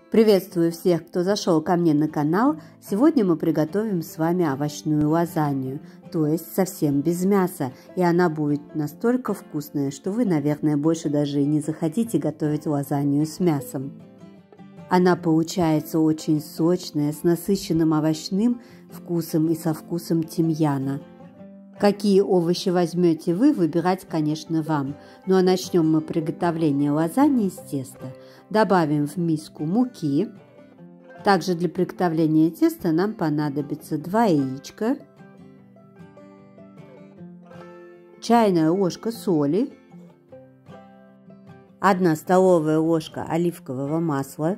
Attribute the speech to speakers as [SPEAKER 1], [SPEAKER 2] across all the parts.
[SPEAKER 1] Приветствую всех, кто зашел ко мне на канал. Сегодня мы приготовим с вами овощную лазанью, то есть совсем без мяса. И она будет настолько вкусная, что вы, наверное, больше даже и не захотите готовить лазанью с мясом. Она получается очень сочная, с насыщенным овощным вкусом и со вкусом тимьяна. Какие овощи возьмете вы, выбирать, конечно, вам. Ну а начнем мы приготовление лазаньи из теста. Добавим в миску муки. Также для приготовления теста нам понадобится 2 яичка, чайная ложка соли, 1 столовая ложка оливкового масла.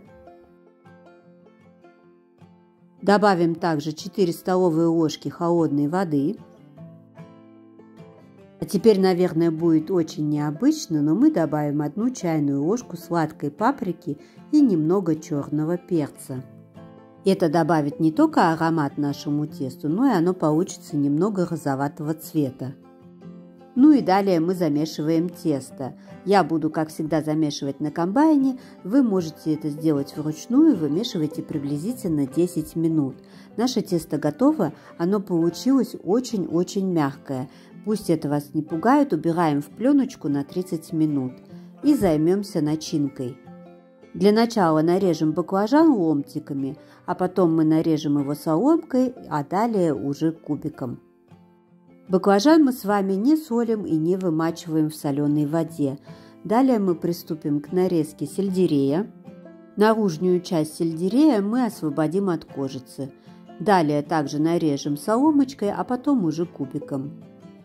[SPEAKER 1] Добавим также 4 столовые ложки холодной воды. А теперь, наверное, будет очень необычно, но мы добавим 1 чайную ложку сладкой паприки и немного черного перца. Это добавит не только аромат нашему тесту, но и оно получится немного розоватого цвета. Ну и далее мы замешиваем тесто. Я буду, как всегда, замешивать на комбайне. Вы можете это сделать вручную, вымешивайте приблизительно 10 минут. Наше тесто готово, оно получилось очень-очень мягкое. Пусть это вас не пугает, убираем в пленочку на 30 минут и займемся начинкой. Для начала нарежем баклажан ломтиками, а потом мы нарежем его соломкой, а далее уже кубиком. Баклажан мы с вами не солим и не вымачиваем в соленой воде. Далее мы приступим к нарезке сельдерея. Наружную часть сельдерея мы освободим от кожицы. Далее также нарежем соломочкой, а потом уже кубиком.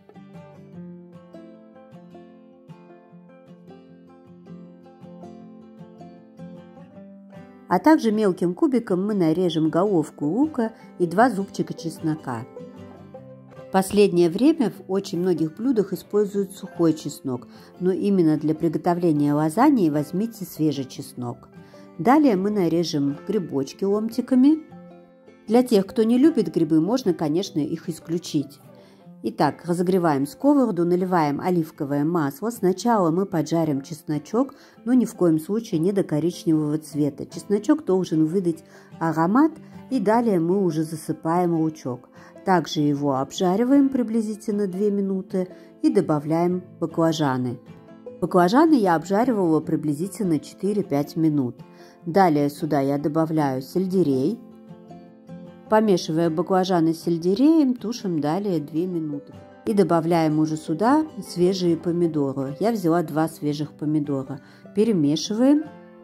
[SPEAKER 1] А также мелким кубиком мы нарежем головку лука и 2 зубчика чеснока. В последнее время в очень многих блюдах используют сухой чеснок, но именно для приготовления лазаньи возьмите свежий чеснок. Далее мы нарежем грибочки ломтиками. Для тех, кто не любит грибы, можно, конечно, их исключить. Итак, разогреваем сковороду, наливаем оливковое масло. Сначала мы поджарим чесночок, но ни в коем случае не до коричневого цвета. Чесночок должен выдать аромат, и далее мы уже засыпаем лучок. Также его обжариваем приблизительно 2 минуты и добавляем баклажаны. Баклажаны я обжаривала приблизительно 4-5 минут. Далее сюда я добавляю сельдерей. Помешивая баклажаны с сельдереем, тушим далее 2 минуты. И добавляем уже сюда свежие помидоры. Я взяла 2 свежих помидора. Перемешиваем.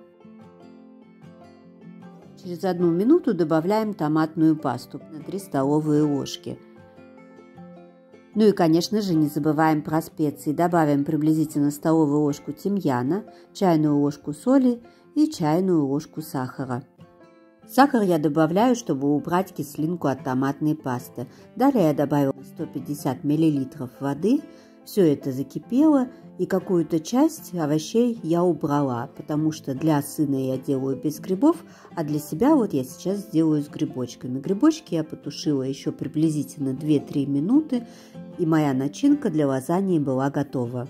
[SPEAKER 1] Через 1 минуту добавляем томатную пасту на 3 столовые ложки. Ну и, конечно же, не забываем про специи. Добавим приблизительно столовую ложку тимьяна, чайную ложку соли и чайную ложку сахара. Сахар я добавляю, чтобы убрать кислинку от томатной пасты. Далее я добавила 150 мл воды. Все это закипело, и какую-то часть овощей я убрала, потому что для сына я делаю без грибов, а для себя вот я сейчас сделаю с грибочками. Грибочки я потушила еще приблизительно 2-3 минуты, и моя начинка для лазаньи была готова.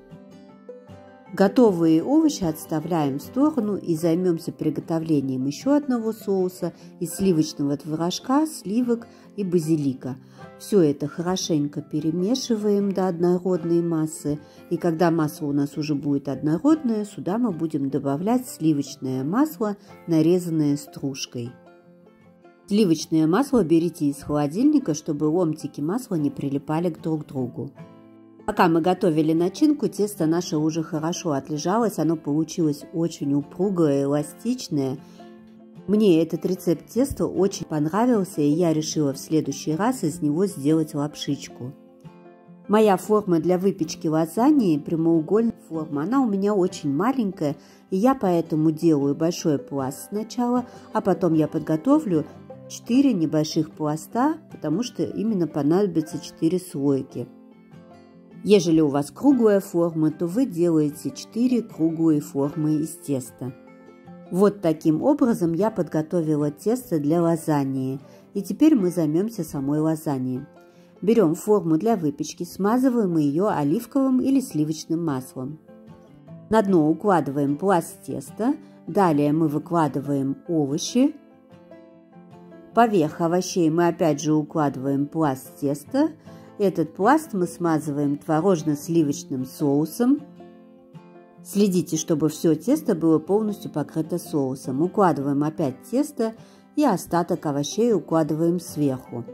[SPEAKER 1] Готовые овощи отставляем в сторону и займемся приготовлением еще одного соуса из сливочного творожка, сливок и базилика. Все это хорошенько перемешиваем до однородной массы. И когда масса у нас уже будет однородная, сюда мы будем добавлять сливочное масло, нарезанное стружкой. Сливочное масло берите из холодильника, чтобы ломтики масла не прилипали друг к другу. Пока мы готовили начинку, тесто наше уже хорошо отлежалось, оно получилось очень упругое, эластичное. Мне этот рецепт теста очень понравился, и я решила в следующий раз из него сделать лапшичку. Моя форма для выпечки лазаньи прямоугольная форма, она у меня очень маленькая, и я поэтому делаю большой пласт сначала, а потом я подготовлю 4 небольших пласта, потому что именно понадобится 4 слойки. Ежели у вас круглая форма, то вы делаете 4 круглые формы из теста. Вот таким образом я подготовила тесто для лазаньи. И теперь мы займемся самой лазаньей. Берем форму для выпечки, смазываем ее оливковым или сливочным маслом. На дно укладываем пласт теста, Далее мы выкладываем овощи. Поверх овощей мы опять же укладываем пласт теста. Этот пласт мы смазываем творожно-сливочным соусом. Следите, чтобы все тесто было полностью покрыто соусом. Укладываем опять тесто и остаток овощей укладываем сверху.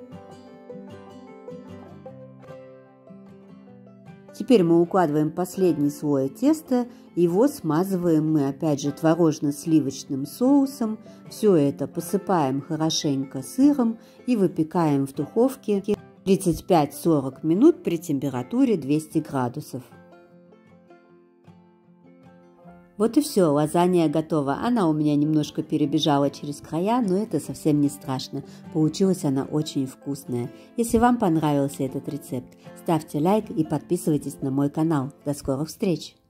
[SPEAKER 1] Теперь мы укладываем последний слой теста, его смазываем мы опять же творожно-сливочным соусом. Все это посыпаем хорошенько сыром и выпекаем в духовке 35-40 минут при температуре 200 градусов. Вот и все, лазанья готова. Она у меня немножко перебежала через края, но это совсем не страшно. Получилась она очень вкусная. Если вам понравился этот рецепт, ставьте лайк и подписывайтесь на мой канал. До скорых встреч!